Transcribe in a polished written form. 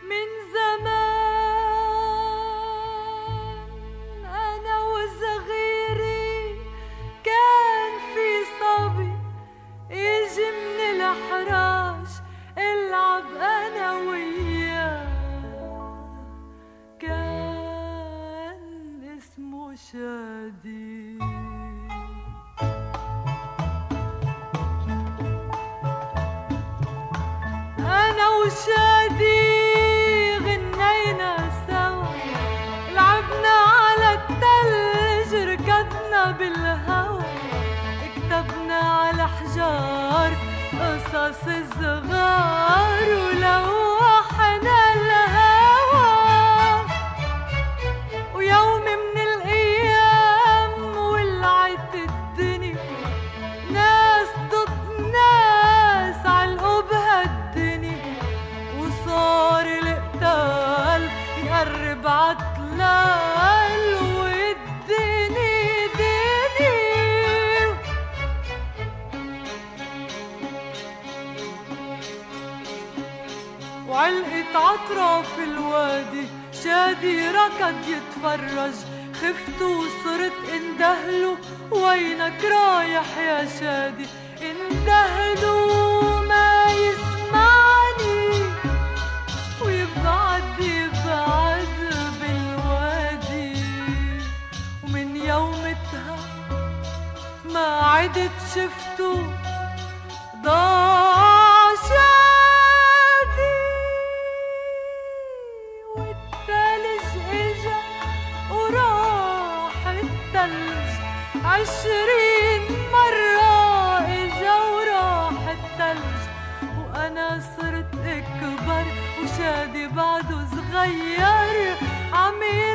من زمان أنا وصغيري كان في صبي يجي من الحراش العب أنا وياه، كان اسمه شادي. أنا وشادي غنينا سوا، لعبنا على التلج، ركضنا بالهوا، كتبنا على حجار قصص الصغار، ولوحنا الهوا. ويوم من الأيام ولعت الدنيا، ناس ضد ناس علقوا بهالدنيا، وصار القتال يقرب عطلال، والدني دني. وعلقت عطرة في الوادي، شادي ركض يتفرج، خفت وصرت اندهله، وينك رايح يا شادي؟ اندهله ما يسمعني، ويبعد يبعد بالوادي. ومن يومتها ما عدت شفته، ضاع شادي. والتلج اجا وراح التلج، 20 مرة اجا وراح التلج. وانا صرت اكبر وشادي بعده صغير، عم